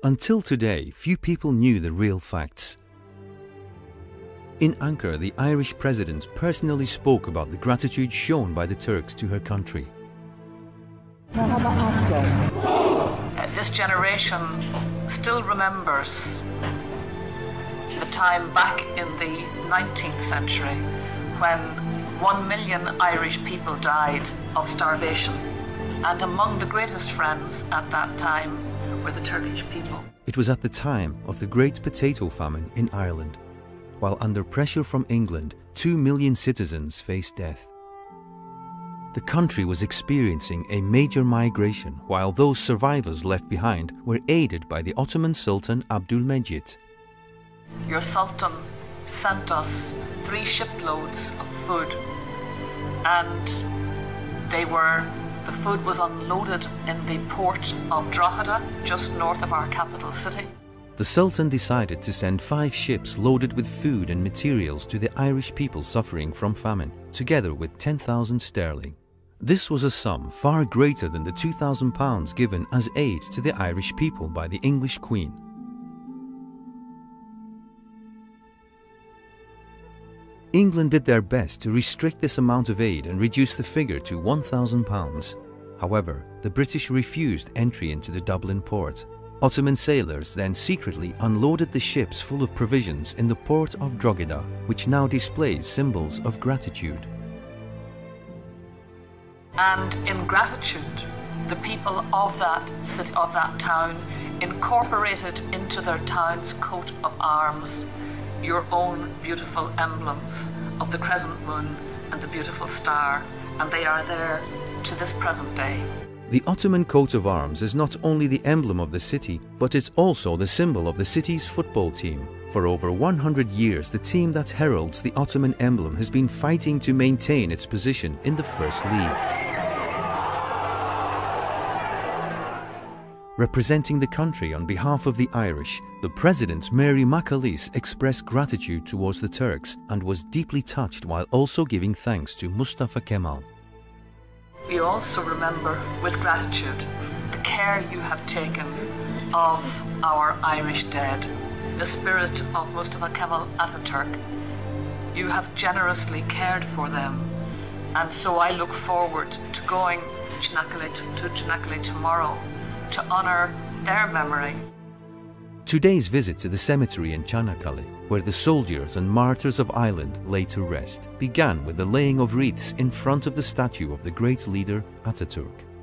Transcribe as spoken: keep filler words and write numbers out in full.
Until today, few people knew the real facts. In Ankara, the Irish president personally spoke about the gratitude shown by the Turks to her country. This generation still remembers the time back in the nineteenth century when one million Irish people died of starvation, and among the greatest friends at that time were the Turkish people. It was at the time of the Great Potato Famine in Ireland. While under pressure from England, two million citizens faced death. The country was experiencing a major migration, while those survivors left behind were aided by the Ottoman Sultan Abdülmecit. Your Sultan sent us three shiploads of food, and they were, the food was unloaded in the port of Drogheda, just north of our capital city. The Sultan decided to send five ships loaded with food and materials to the Irish people suffering from famine, together with ten thousand sterling. This was a sum far greater than the two thousand pounds given as aid to the Irish people by the English Queen. England did their best to restrict this amount of aid and reduce the figure to one thousand pounds. However, the British refused entry into the Dublin port. Ottoman sailors then secretly unloaded the ships full of provisions in the port of Drogheda, which now displays symbols of gratitude. And in gratitude, the people of that city, of that town, incorporated into their town's coat of arms your own beautiful emblems of the crescent moon and the beautiful star, and they are there to this present day. The Ottoman coat of arms is not only the emblem of the city, but is also the symbol of the city's football team. For over one hundred years, the team that heralds the Ottoman emblem has been fighting to maintain its position in the First League. Representing the country on behalf of the Irish, the President Mary McAleese expressed gratitude towards the Turks and was deeply touched while also giving thanks to Mustafa Kemal. We also remember with gratitude the care you have taken of our Irish dead, the spirit of Mustafa Kemal Atatürk. You have generously cared for them, and so I look forward to going to Çanakkale tomorrow to honour their memory. Today's visit to the cemetery in Çanakkale, where the soldiers and martyrs of Ireland lay to rest, began with the laying of wreaths in front of the statue of the great leader Atatürk.